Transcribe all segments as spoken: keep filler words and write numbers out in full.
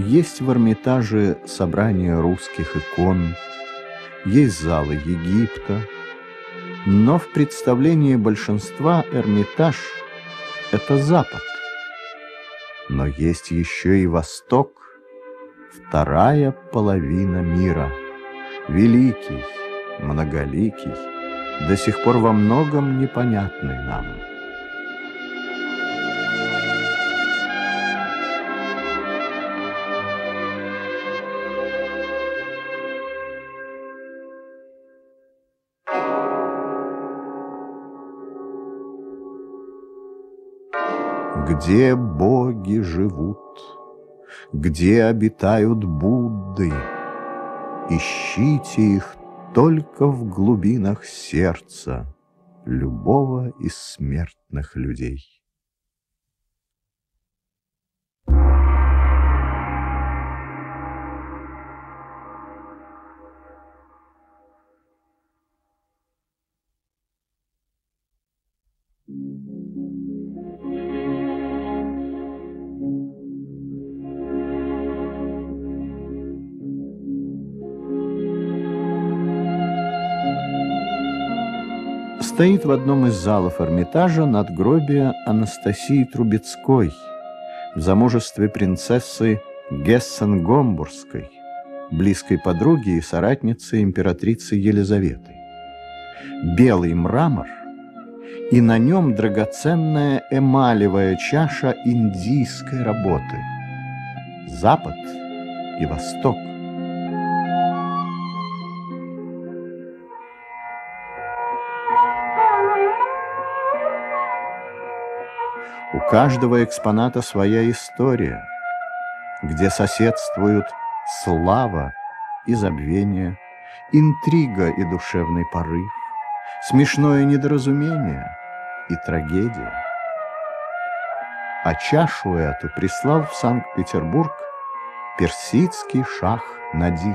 Есть в Эрмитаже собрания русских икон, есть залы Египта, но в представлении большинства Эрмитаж – это Запад. Но есть еще и Восток, вторая половина мира, великий, многоликий, до сих пор во многом непонятный нам. Где боги живут, где обитают Будды, ищите их только в глубинах сердца любого из смертных людей. Стоит в одном из залов Эрмитажа надгробие Анастасии Трубецкой в замужестве принцессы Гессен-Гомбургской, близкой подруги и соратницы императрицы Елизаветы. Белый мрамор, и на нем драгоценная эмалевая чаша индийской работы. Запад и Восток. У каждого экспоната своя история, где соседствуют слава и забвение, интрига и душевный порыв, смешное недоразумение и трагедия. А чашу эту прислал в Санкт-Петербург персидский шах Надир.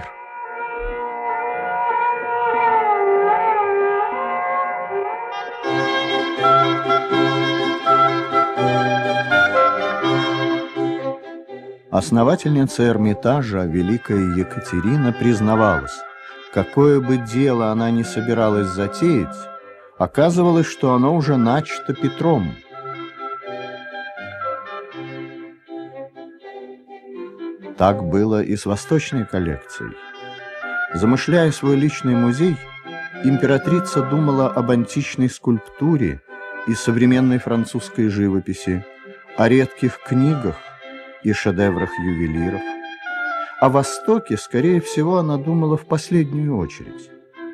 Основательница Эрмитажа, великая Екатерина, признавалась, какое бы дело она ни собиралась затеять, оказывалось, что оно уже начато Петром. Так было и с восточной коллекцией. Замышляя свой личный музей, императрица думала об античной скульптуре и современной французской живописи, о редких книгах и шедеврах ювелиров. О Востоке, скорее всего, она думала в последнюю очередь.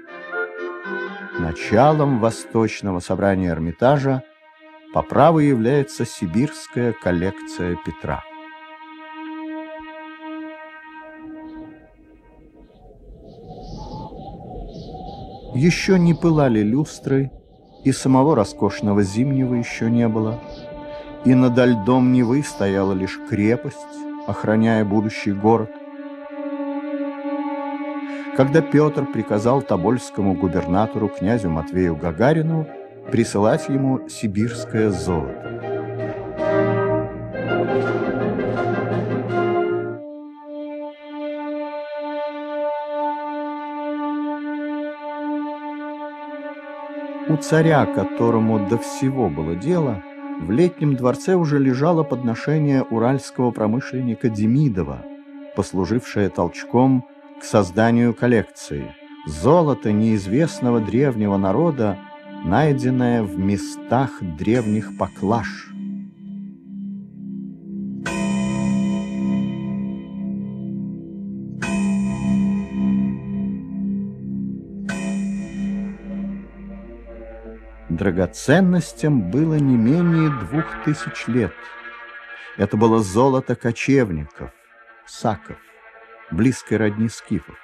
Началом восточного собрания Эрмитажа по праву является сибирская коллекция Петра. Еще не пылали люстры, и самого роскошного Зимнего еще не было. И над льдом Невы стояла лишь крепость, охраняя будущий город. Когда Петр приказал тобольскому губернатору князю Матвею Гагарину присылать ему сибирское золото. У царя, которому до всего было дело, в Летнем дворце уже лежало подношение уральского промышленника Демидова, послужившее толчком к созданию коллекции. Золото неизвестного древнего народа, найденное в местах древних поклаж. Драгоценностям было не менее двух тысяч лет. Это было золото кочевников, саков, близкой родни скифов.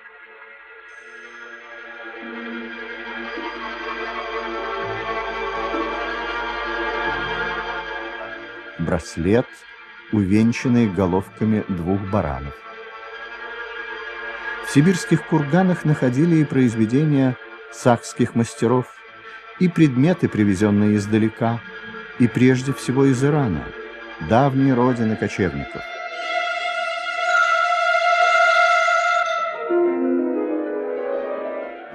Браслет, увенчанный головками двух баранов. В сибирских курганах находили и произведения сакских мастеров, и предметы, привезенные издалека, и прежде всего из Ирана, давней родины кочевников.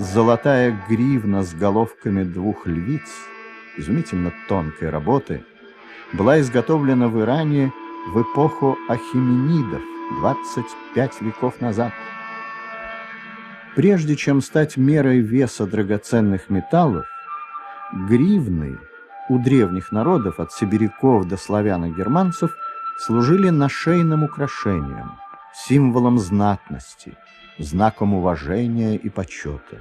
Золотая гривна с головками двух львиц, изумительно тонкой работы, была изготовлена в Иране в эпоху ахеменидов двадцать пять веков назад. Прежде чем стать мерой веса драгоценных металлов, гривны у древних народов, от сибиряков до славян и германцев, служили нашейным украшением, символом знатности, знаком уважения и почета.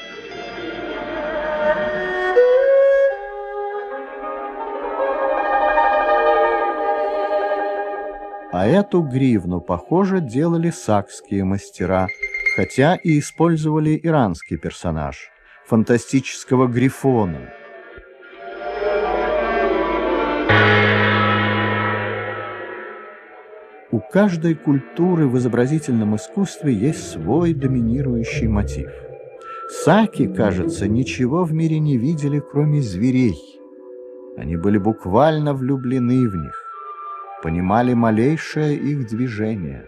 А эту гривну, похоже, делали сакские мастера, хотя и использовали иранский персонаж – фантастического грифона. У каждой культуры в изобразительном искусстве есть свой доминирующий мотив. Саки, кажется, ничего в мире не видели, кроме зверей. Они были буквально влюблены в них, понимали малейшее их движение.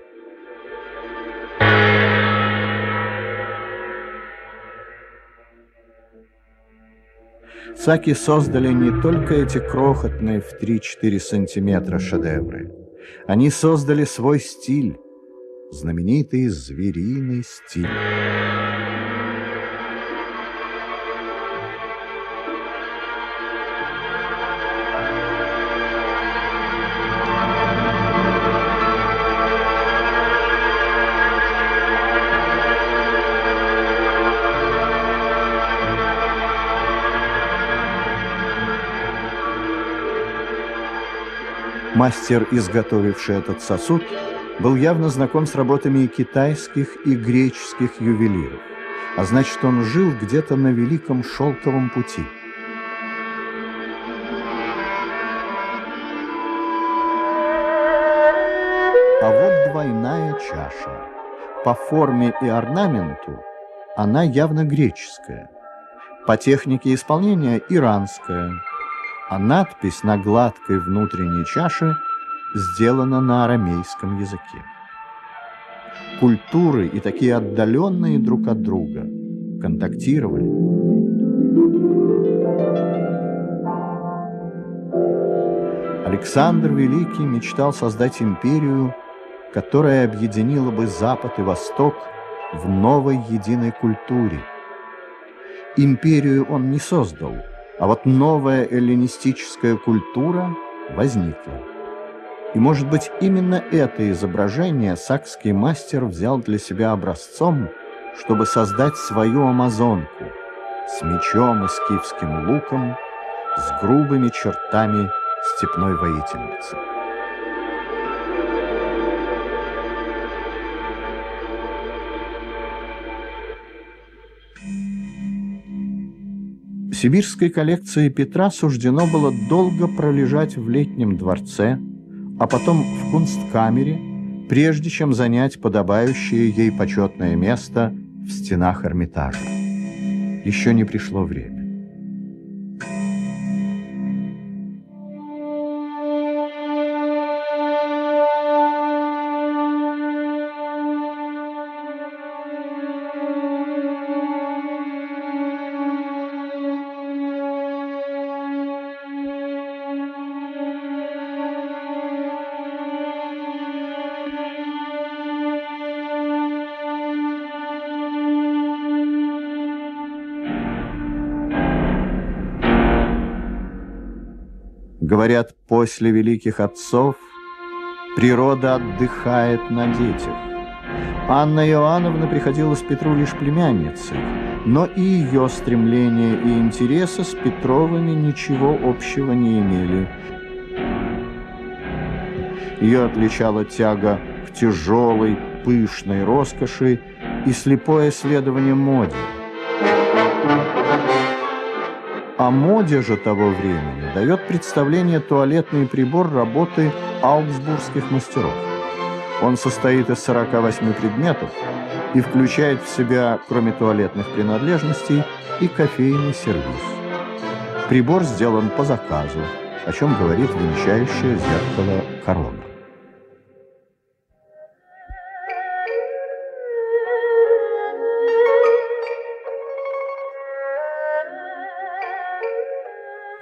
Саки создали не только эти крохотные в три-четыре сантиметра шедевры. Они создали свой стиль, знаменитый звериный стиль. Мастер, изготовивший этот сосуд, был явно знаком с работами и китайских, и греческих ювелиров, а значит, он жил где-то на Великом Шелковом пути. А вот двойная чаша. По форме и орнаменту она явно греческая, по технике исполнения иранская, а надпись на гладкой внутренней чаше сделана на арамейском языке. Культуры, и такие отдаленные друг от друга, контактировали. Александр Великий мечтал создать империю, которая объединила бы Запад и Восток в новой единой культуре. Империю он не создал, а вот новая эллинистическая культура возникла. И, может быть, именно это изображение сакский мастер взял для себя образцом, чтобы создать свою амазонку с мечом и скифским луком, с грубыми чертами степной воительницы. Сибирской коллекции Петра суждено было долго пролежать в Летнем дворце, а потом в Кунсткамере, прежде чем занять подобающее ей почетное место в стенах Эрмитажа. Еще не пришло время. Говорят, после великих отцов природа отдыхает на детях. Анна Иоанновна приходилась Петру лишь племянницей, но и ее стремления и интересы с Петровыми ничего общего не имели. Ее отличала тяга к тяжелой, пышной роскоши и слепое следование моде. О моде же того времени дает представление туалетный прибор работы аугсбургских мастеров. Он состоит из сорока восьми предметов и включает в себя, кроме туалетных принадлежностей, и кофейный сервиз. Прибор сделан по заказу, о чем говорит венчающее зеркало корона.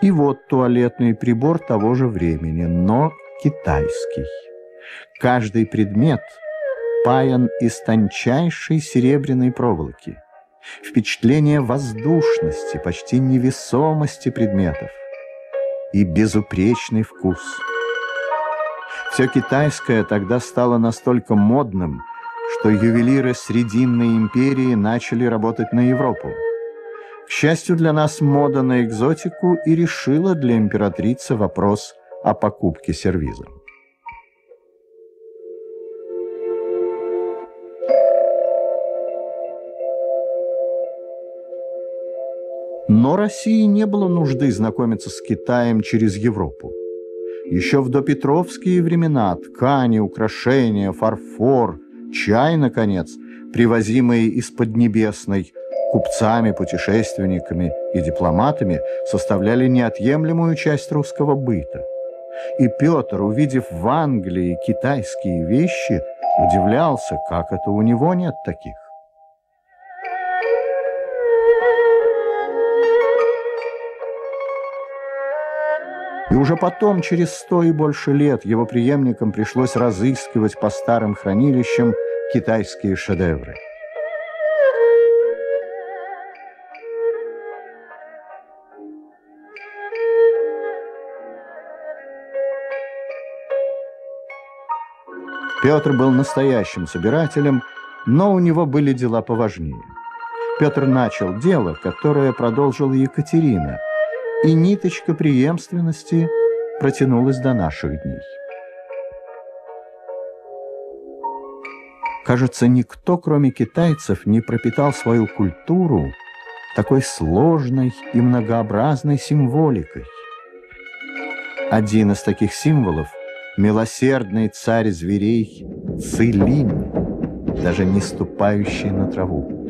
И вот туалетный прибор того же времени, но китайский. Каждый предмет паян из тончайшей серебряной проволоки. Впечатление воздушности, почти невесомости предметов и безупречный вкус. Все китайское тогда стало настолько модным, что ювелиры Срединной империи начали работать на Европу. К счастью для нас, мода на экзотику и решила для императрицы вопрос о покупке сервиза. Но России не было нужды знакомиться с Китаем через Европу. Еще в допетровские времена ткани, украшения, фарфор, чай, наконец, привозимые из Поднебесной купцами, путешественниками и дипломатами, составляли неотъемлемую часть русского быта. И Петр, увидев в Англии китайские вещи, удивлялся, как это у него нет таких. И уже потом, через сто и больше лет, его преемникам пришлось разыскивать по старым хранилищам китайские шедевры. Петр был настоящим собирателем, но у него были дела поважнее. Петр начал дело, которое продолжила Екатерина, и ниточка преемственности протянулась до наших дней. Кажется, никто, кроме китайцев, не пропитал свою культуру такой сложной и многообразной символикой. Один из таких символов – милосердный царь зверей Цилинь, даже не ступающий на траву.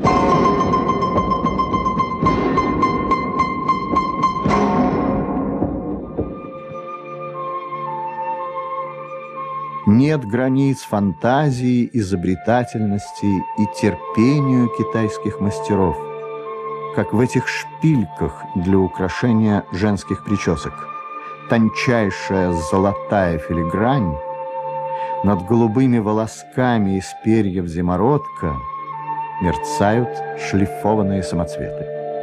Нет границ фантазии, изобретательности и терпению китайских мастеров, как в этих шпильках для украшения женских причесок. Тончайшая золотая филигрань, над голубыми волосками из перьев зимородка мерцают шлифованные самоцветы.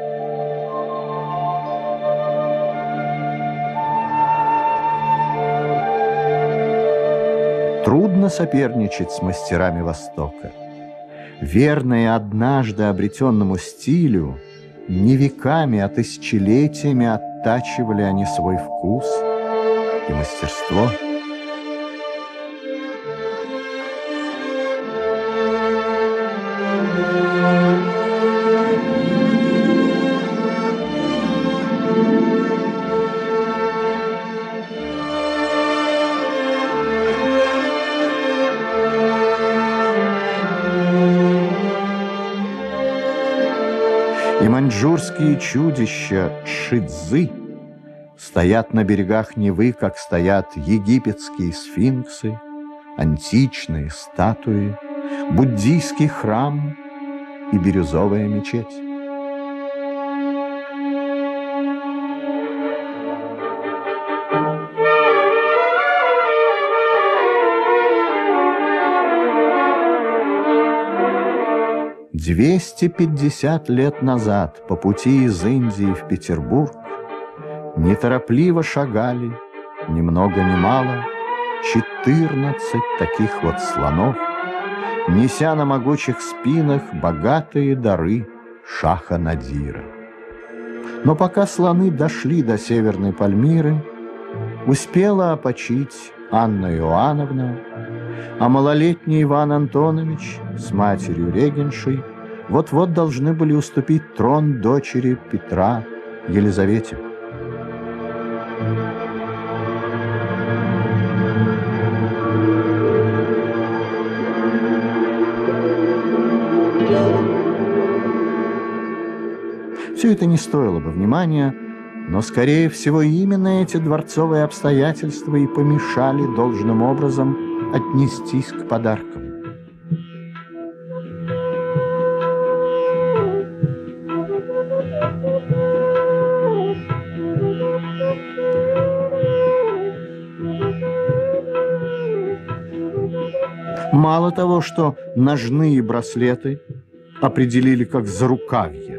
Трудно соперничать с мастерами Востока. Верные однажды обретенному стилю, не веками, а тысячелетиями оттачивали они свой вкус и мастерство. И маньчжурские чудища шидзы стоят на берегах Невы, как стоят египетские сфинксы, античные статуи, буддийский храм и бирюзовая мечеть. двести пятьдесят лет назад по пути из Индии в Петербург неторопливо шагали, ни много ни мало, четырнадцать таких вот слонов, неся на могучих спинах богатые дары шаха Надира. Но пока слоны дошли до Северной Пальмиры, успела опочить Анна Иоанновна, а малолетний Иван Антонович с матерью-регеншей вот-вот должны были уступить трон дочери Петра Елизавете. Все это не стоило бы внимания, но, скорее всего, именно эти дворцовые обстоятельства и помешали должным образом отнестись к подаркам. Мало того, что ножные браслеты определили как зарукавье,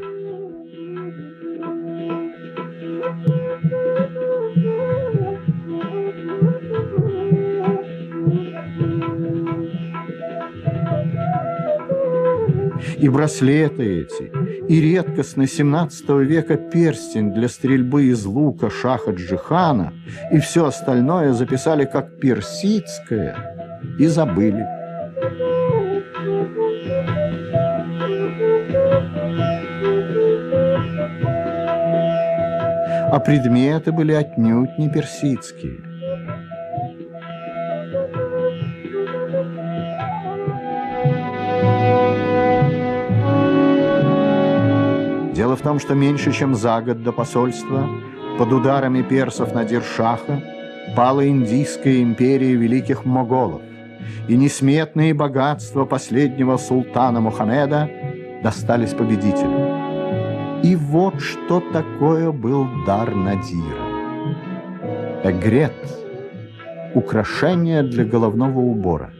и браслеты эти, и редкостный семнадцатого века перстень для стрельбы из лука шаха Джихана, и все остальное записали как персидское и забыли. А предметы были отнюдь не персидские. Дело в том, что меньше чем за год до посольства под ударами персов Надир-шаха пала Индийская империя великих моголов, и несметные богатства последнего султана Мухаммеда достались победителю. И вот что такое был дар Надира. Эгрет – украшение для головного убора.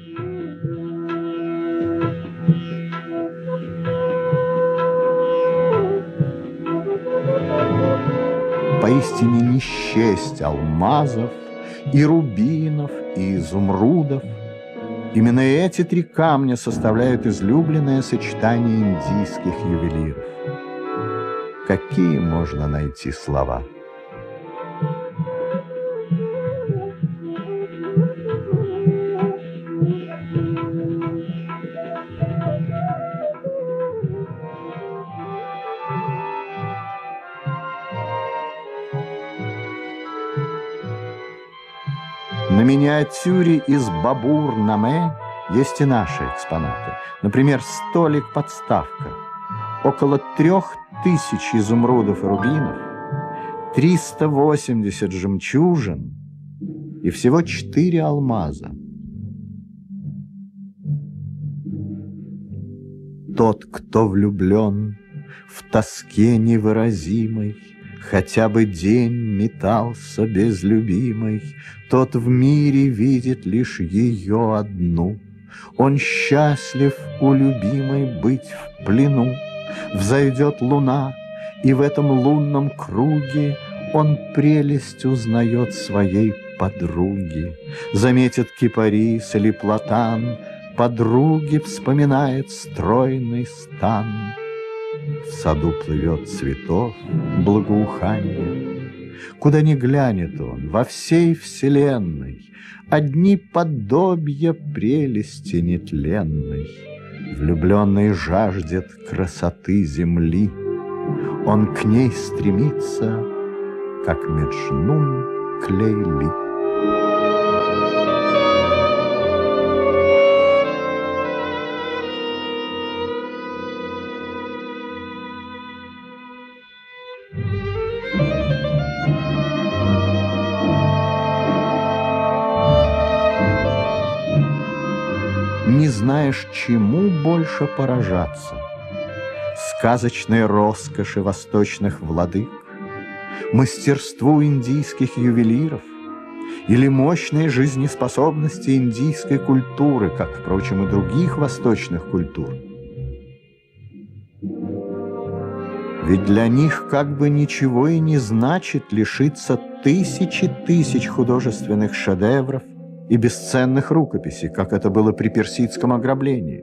Поистине не счесть алмазов, и рубинов, и изумрудов. Именно эти три камня составляют излюбленное сочетание индийских ювелиров. Какие можно найти слова? На миниатюре из Бабур-Наме есть и наши экспонаты. Например, столик-подставка. Около трех тысяч изумрудов и рубинов, триста восемьдесят жемчужин и всего четыре алмаза. Тот, кто влюблен в тоске невыразимой, хотя бы день метался без любимой, тот в мире видит лишь ее одну. Он счастлив у любимой быть в плену. Взойдет луна, и в этом лунном круге он прелесть узнает своей подруги. Заметит кипарис или платан, подруги вспоминает стройный стан. В саду плывет цветов благоуханье. Куда ни глянет он, во всей вселенной одни подобия прелести нетленной. Влюбленный жаждет красоты земли, он к ней стремится, как Меджнун к Лейли. Не знаешь, чему больше поражаться: сказочной роскоши восточных владык, мастерству индийских ювелиров или мощной жизнеспособности индийской культуры, как, впрочем, и других восточных культур. Ведь для них как бы ничего и не значит лишиться тысячи тысяч художественных шедевров и бесценных рукописей, как это было при персидском ограблении.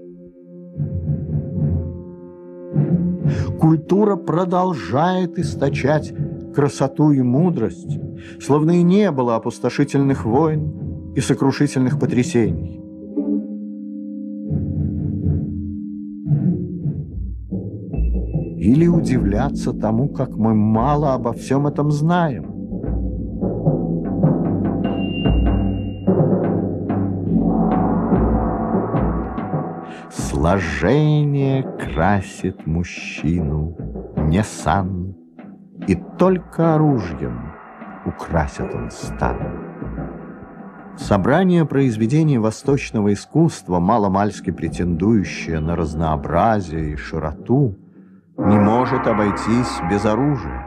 Культура продолжает источать красоту и мудрость, словно и не было опустошительных войн и сокрушительных потрясений. Или удивляться тому, как мы мало обо всем этом знаем. Сложение красит мужчину не сан, и только оружием украсит он стан. Собрание произведений восточного искусства, маломальски претендующее на разнообразие и широту, не может обойтись без оружия.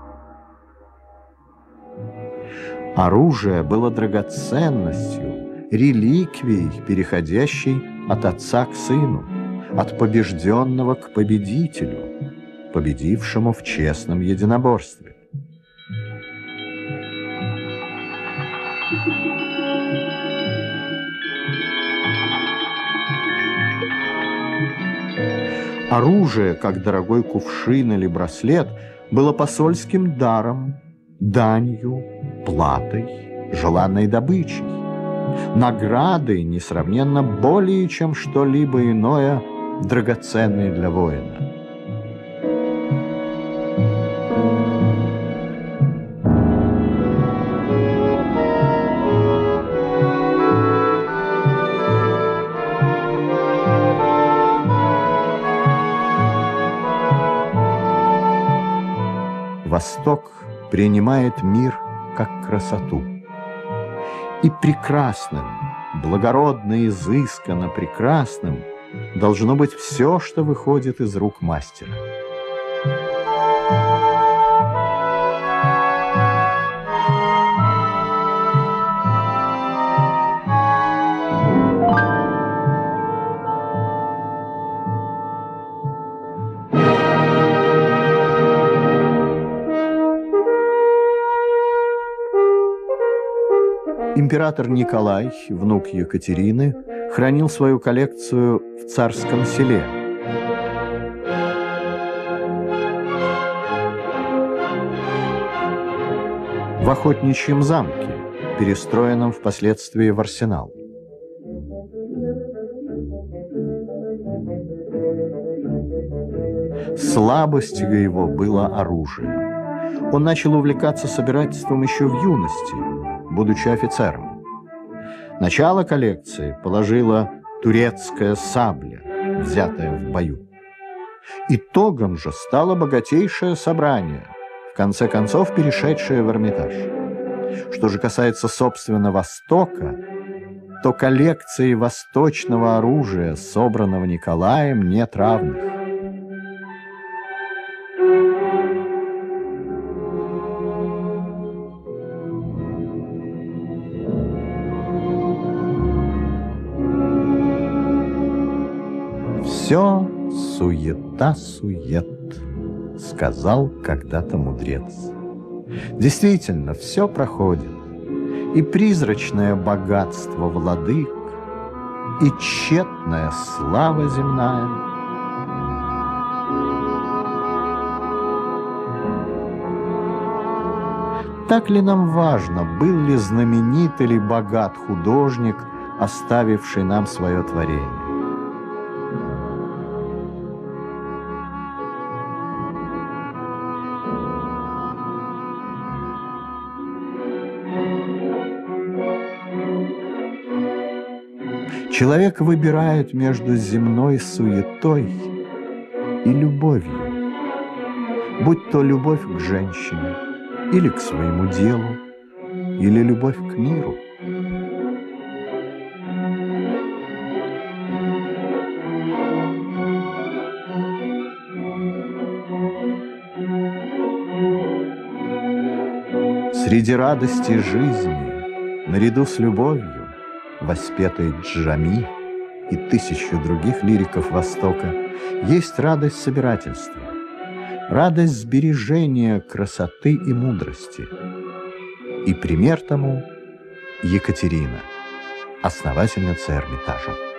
Оружие было драгоценностью, реликвией, переходящей от отца к сыну, от побежденного к победителю, победившему в честном единоборстве. Оружие, как дорогой кувшин или браслет, было посольским даром, данью, платой, желанной добычей, наградой, несравненно более, чем что-либо иное, драгоценной для воина. Восток принимает мир как красоту. И прекрасным, благородно, изысканно прекрасным должно быть все, что выходит из рук мастера. Император Николай, внук Екатерины, хранил свою коллекцию в Царском Селе. В Охотничьем замке, перестроенном впоследствии в арсенал. Слабостью его было оружие. Он начал увлекаться собирательством еще в юности, будучи офицером. Начало коллекции положила турецкая сабля, взятая в бою. Итогом же стало богатейшее собрание, в конце концов перешедшее в Эрмитаж. Что же касается, собственно, Востока, то коллекции восточного оружия, собранного Николаем, нет равных. «Все суета-сует», — сказал когда-то мудрец. Действительно, все проходит, и призрачное богатство владык, и тщетная слава земная. Так ли нам важно, был ли знаменит или богат художник, оставивший нам свое творение? Человек выбирает между земной суетой и любовью, будь то любовь к женщине, или к своему делу, или любовь к миру. Среди радости жизни, наряду с любовью, воспетой Джами и тысячу других лириков Востока, есть радость собирательства, радость сбережения красоты и мудрости. И пример тому Екатерина, основательница Эрмитажа.